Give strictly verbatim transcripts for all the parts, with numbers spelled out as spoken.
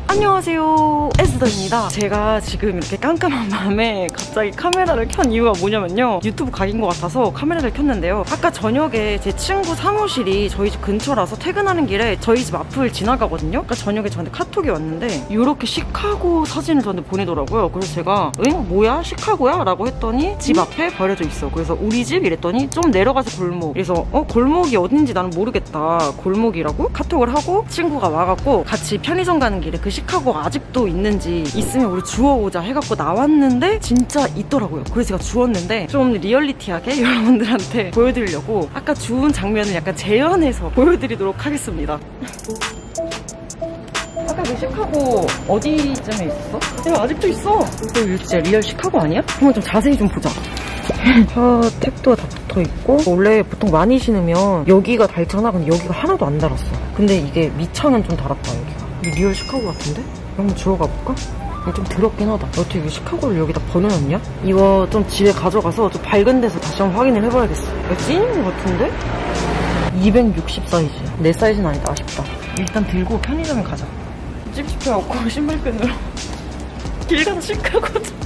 안녕하세요, 에스더입니다. 제가 지금 이렇게 깜깜한 밤에 갑자기 카메라를 켠 이유가 뭐냐면요, 유튜브 각인 것 같아서 카메라를 켰는데요, 아까 저녁에 제 친구 사무실이 저희 집 근처라서 퇴근하는 길에 저희 집 앞을 지나가거든요. 아까 저녁에 저한테 카톡이 왔는데 이렇게 시카고 사진을 저한테 보내더라고요. 그래서 제가 응? 뭐야? 시카고야? 라고 했더니 집 앞에 버려져 있어. 그래서 우리 집? 이랬더니 좀 내려가서 골목. 그래서 어? 골목이 어딘지 나는 모르겠다, 골목이라고 카톡을 하고 친구가 와갖고 같이 편의점 가는 길에 그 시카고가 아직도 있는지 있으면 우리 주워오자 해갖고 나왔는데 진짜 있더라고요. 그래서 제가 주웠는데 좀 리얼리티하게 여러분들한테 보여드리려고 아까 주운 장면을 약간 재현해서 보여드리도록 하겠습니다. 아까 그 시카고 어디쯤에 있었어? 이거 아직도 있어. 이거 진짜 리얼 시카고 아니야? 한번 좀 자세히 좀 보자. 차 탭도 다 붙어있고, 원래 보통 많이 신으면 여기가 닳잖아. 근데 여기가 하나도 안 닳았어. 근데 이게 밑창은 좀 닳았다. 여기가 이게 리얼 시카고 같은데? 한번 들어가 볼까? 좀 더럽긴 하다. 어떻게 이 시카고를 여기다 버려놨냐? 이거 좀 집에 가져가서 좀 밝은 데서 다시 한번 확인을 해봐야겠어. 이거 찐인 것 같은데? 이백육십 사이즈야. 내 사이즈는 아니다. 아쉽다. 일단 들고 편의점에 가자. 찝찝해갖고 신발끈으로 길 가서 시카고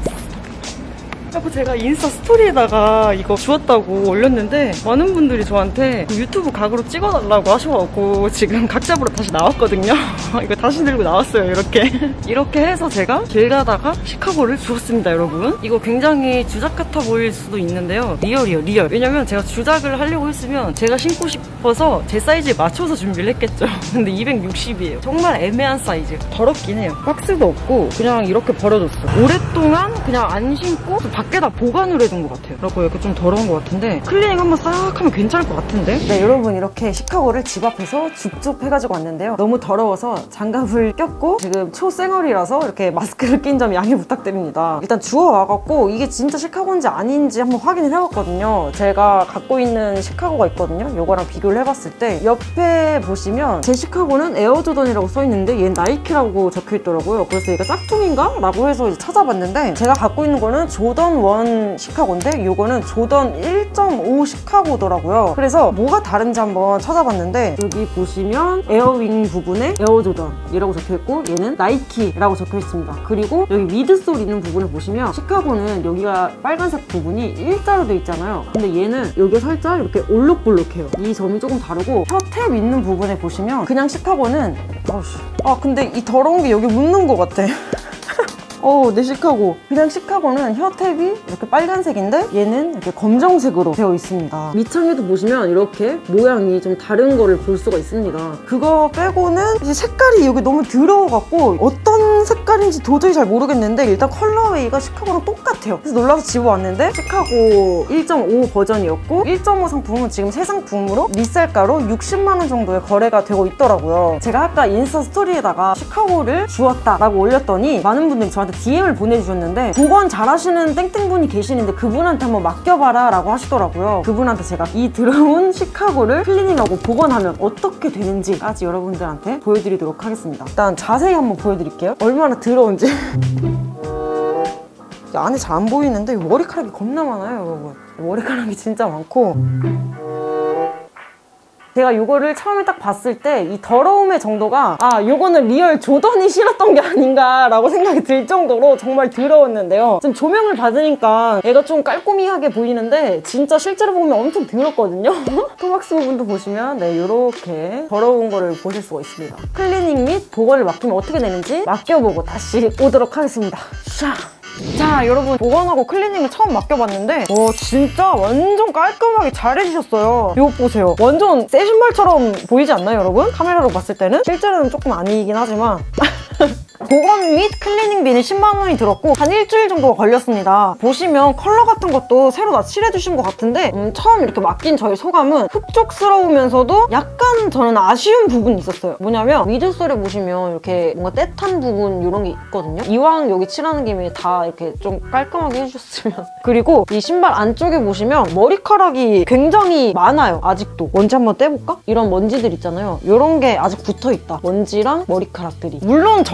하고 제가 인스타 스토리에다가 이거 주웠다고 올렸는데 많은 분들이 저한테 그 유튜브 각으로 찍어달라고 하셔갖고 지금 각 잡으러 다시 나왔거든요. 이거 다시 들고 나왔어요. 이렇게 이렇게 해서 제가 길 가다가 시카고를 주웠습니다. 여러분, 이거 굉장히 주작 같아 보일 수도 있는데요, 리얼이에요. 리얼. 왜냐면 제가 주작을 하려고 했으면 제가 신고 싶어서 제 사이즈에 맞춰서 준비를 했겠죠. 근데 이백육십이에요 정말 애매한 사이즈. 더럽긴 해요. 박스도 없고 그냥 이렇게 버려뒀어. 오랫동안 그냥 안 신고 밖에다 보관을 해둔 것 같아요. 그리고 이렇게 좀 더러운 것 같은데 클리닝 한번 싹 하면 괜찮을 것 같은데? 네, 여러분, 이렇게 시카고를 집 앞에서 줍줍 해가지고 왔는데요, 너무 더러워서 장갑을 꼈고 지금 초생얼이라서 이렇게 마스크를 낀 점 양해 부탁드립니다. 일단 주워와갖고 이게 진짜 시카고인지 아닌지 한번 확인을 해봤거든요. 제가 갖고 있는 시카고가 있거든요. 요거랑 비교를 해봤을 때 옆에 보시면 제 시카고는 에어조던이라고 써있는데 얘는 나이키라고 적혀있더라고요. 그래서 얘가 짝퉁인가? 라고 해서 이제 찾아봤는데 제가 갖고 있는 거는 조던 일 시카고인데 요거는 조던 일 점 오 시카고더라고요. 그래서 뭐가 다른지 한번 찾아봤는데 여기 보시면 에어윙 부분에 에어조던이라고 적혀있고 얘는 나이키라고 적혀있습니다. 그리고 여기 미드솔 있는 부분을 보시면 시카고는 여기가 빨간색 부분이 일자로 돼 있잖아요. 근데 얘는 여기가 살짝 이렇게 올록볼록해요. 이 점이 조금 다르고 혀탭 있는 부분에 보시면 그냥 시카고는 어우씨. 아 근데 이 더러운 게 여기 묻는 것 같아. 어, 내 시카고. 그냥 시카고는 혀탭이 이렇게 빨간색인데 얘는 이렇게 검정색으로 되어 있습니다. 밑창에도 보시면 이렇게 모양이 좀 다른 거를 볼 수가 있습니다. 그거 빼고는 이제 색깔이 여기 너무 더러워갖고 어떤 색깔인지 도저히 잘 모르겠는데 일단 컬러웨이가 시카고랑 똑같아요. 그래서 놀라서 집어왔는데 시카고 일 점 오 버전이었고 일 점 오 상품은 지금 새 상품으로 리셀가로 육십만 원 정도의 거래가 되고 있더라고요. 제가 아까 인스타 스토리에다가 시카고를 주웠다라고 올렸더니 많은 분들이 저한테 디엠을 보내주셨는데 보관 잘하시는 땡땡분이 계시는데 그분한테 한번 맡겨봐라 라고 하시더라고요. 그분한테 제가 이 더러운 시카고를 클리닝하고 보관하면 어떻게 되는지까지 여러분들한테 보여드리도록 하겠습니다. 일단 자세히 한번 보여드릴게요. 얼마나 더러운지. 안에 잘 안 보이는데 머리카락이 겁나 많아요, 여러분. 머리카락이 진짜 많고 제가 이거를 처음에 딱 봤을 때 이 더러움의 정도가 아 이거는 리얼 조던이 싫었던 게 아닌가 라고 생각이 들 정도로 정말 더러웠는데요. 지금 조명을 받으니까 얘가 좀 깔끔하게 보이는데 진짜 실제로 보면 엄청 더럽거든요. 토박스 부분도 보시면 네 이렇게 더러운 거를 보실 수가 있습니다. 클리닝 및 보관을 맡기면 어떻게 되는지 맡겨보고 다시 오도록 하겠습니다. 샤. 자, 여러분, 보관하고 클리닝을 처음 맡겨봤는데 와 진짜 완전 깔끔하게 잘 해주셨어요. 이거 보세요. 완전 새 신발처럼 보이지 않나요, 여러분? 카메라로 봤을 때는 실제로는 조금 아니긴 하지만 보관 및 클리닝비는 십만 원이 들었고 한 일주일 정도가 걸렸습니다. 보시면 컬러 같은 것도 새로 다 칠해주신 것 같은데 음, 처음 이렇게 맡긴 저의 소감은 흡족스러우면서도 약간 저는 아쉬운 부분이 있었어요. 뭐냐면 미드솔에 보시면 이렇게 뭔가 떼탄 부분 이런 게 있거든요. 이왕 여기 칠하는 김에 다 이렇게 좀 깔끔하게 해주셨으면. 그리고 이 신발 안쪽에 보시면 머리카락이 굉장히 많아요. 아직도. 먼지 한번 떼볼까? 이런 먼지들 있잖아요. 이런 게 아직 붙어있다. 먼지랑 머리카락들이. 물론 전보다는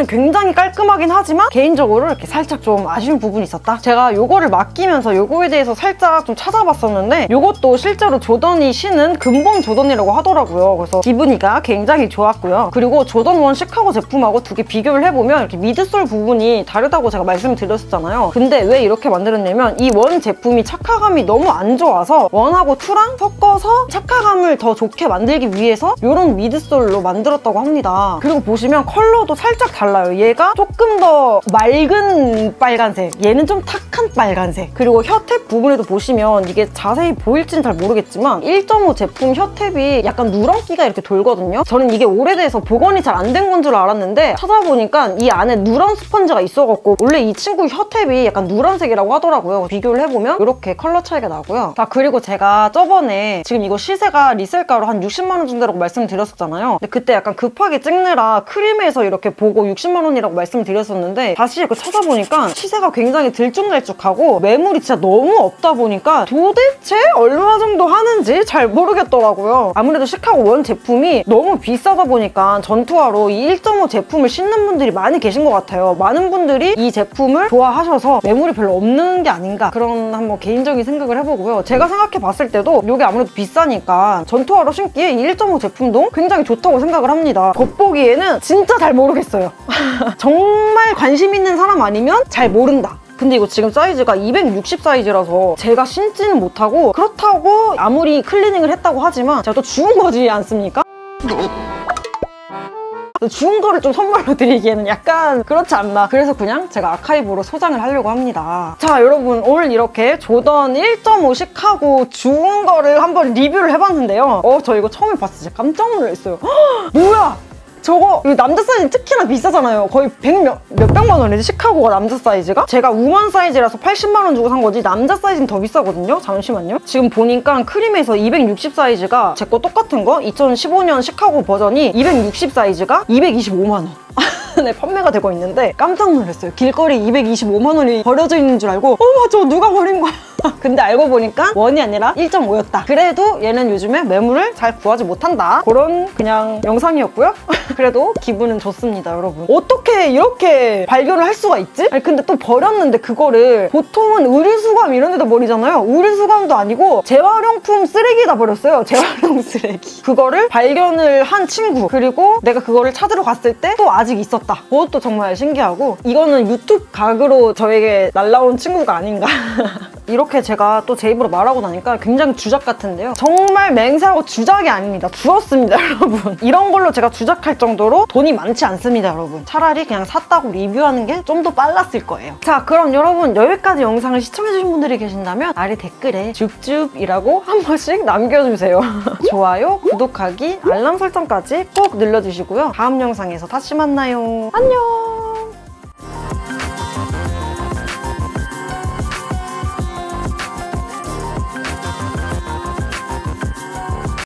보면은 굉장히 깔끔하긴 하지만 개인적으로 이렇게 살짝 좀 아쉬운 부분이 있었다. 제가 요거를 맡기면서 요거에 대해서 살짝 좀 찾아봤었는데 요것도 실제로 조던이 신은 근본 조던이라고 하더라고요. 그래서 기분이가 굉장히 좋았고요. 그리고 조던 원 시카고 제품하고 두 개 비교를 해보면 이렇게 미드솔 부분이 다르다고 제가 말씀드렸었잖아요. 근데 왜 이렇게 만들었냐면 이 원 제품이 착화감이 너무 안 좋아서 원하고 투랑 섞어서 착화감을 더 좋게 만들기 위해서 이런 미드솔로 만들었다고 합니다. 그리고 보시면 컬러도 살짝 달라요. 얘가 조금 더 맑은 빨간색, 얘는 좀 탁한 빨간색. 그리고 혀탭 부분에도 보시면 이게 자세히 보일지는 잘 모르겠지만 일 점 오 제품 혀탭이 약간 누런기가 이렇게 돌거든요. 저는 이게 오래돼서 복원이 잘 안 된 건 줄 알았는데 찾아보니까 이 안에 누런 스펀지가 있어갖고 원래 이 친구 혀탭이 약간 누런색이라고 하더라고요. 비교를 해보면 이렇게 컬러 차이가 나고요. 자, 그리고 제가 저번에 지금 이거 시세가 리셀가로 한 육십만 원 정도라고 말씀드렸었잖아요. 근데 그때 약간 급하게 찍느라 크림에서 이렇게 보고 육십만 원이라고 말씀드렸었는데 다시 이렇게 찾아보니까 시세가 굉장히 들쭉날쭉하고 매물이 진짜 너무 없다 보니까 도대체 얼마 정도 하는지 잘 모르겠더라고요. 아무래도 시카고 원 제품이 너무 비싸다 보니까 전투화로 이 일 점 오 제품을 신는 분들이 많이 계신 것 같아요. 많은 분들이 이 제품을 좋아하셔서 매물이 별로 없는 게 아닌가 그런 한번 개인적인 생각을 해보고요. 제가 생각해 봤을 때도 이게 아무래도 비싸니까 전투화로 신기에 이 일 점 오 제품도 굉장히 좋다고 생각을 합니다. 겉보기에는 진짜 잘 모르겠어요. 정말 관심 있는 사람 아니면 잘 모른다. 근데 이거 지금 사이즈가 이백육십 사이즈라서 제가 신지는 못하고 그렇다고 아무리 클리닝을 했다고 하지만 제가 또 주운 거지 않습니까? 주운 거를 좀 선물로 드리기에는 약간 그렇지 않나. 그래서 그냥 제가 아카이브로 소장을 하려고 합니다. 자, 여러분 오늘 이렇게 조던 일 점 오 시카고 주운 거를 한번 리뷰를 해봤는데요. 어, 저 이거 처음에 봤을 때 깜짝 놀랐어요. 헉, 뭐야! 저거 이거 남자 사이즈는 특히나 비싸잖아요. 거의 백 몇, 몇백만 원이지 시카고가 남자 사이즈가? 제가 우먼 사이즈라서 팔십만 원 주고 산 거지 남자 사이즈는 더 비싸거든요. 잠시만요. 지금 보니까 크림에서 이백육십 사이즈가 제 거 똑같은 거 이천십오 년 시카고 버전이 이백육십 사이즈가 이백이십오만 원. 네, 판매가 되고 있는데 깜짝 놀랐어요. 길거리 이백이십오만 원이 버려져 있는 줄 알고 어머 저 누가 버린 거야. 근데 알고 보니까 원이 아니라 일 점 오였다. 그래도 얘는 요즘에 매물을 잘 구하지 못한다. 그런 그냥 영상이었고요. 그래도 기분은 좋습니다, 여러분. 어떻게 이렇게 발견을 할 수가 있지? 아니 근데 또 버렸는데 그거를 보통은 의류수거함 이런 데다 버리잖아요. 의류수거함도 아니고 재활용품 쓰레기에다 버렸어요. 재활용 쓰레기. 그거를 발견을 한 친구, 그리고 내가 그거를 찾으러 갔을 때 또 아직 있었다. 그것도 정말 신기하고 이거는 유튜브 각으로 저에게 날라온 친구가 아닌가. 이렇게 제가 또 제 입으로 말하고 나니까 굉장히 주작 같은데요. 정말 맹세하고 주작이 아닙니다. 주었습니다, 여러분. 이런 걸로 제가 주작할 정도로 돈이 많지 않습니다, 여러분. 차라리 그냥 샀다고 리뷰하는 게 좀 더 빨랐을 거예요. 자, 그럼 여러분 여기까지 영상을 시청해주신 분들이 계신다면 아래 댓글에 줍줍이라고 한 번씩 남겨주세요. 좋아요, 구독하기, 알람 설정까지 꼭 눌러주시고요. 다음 영상에서 다시 만나요. 안녕!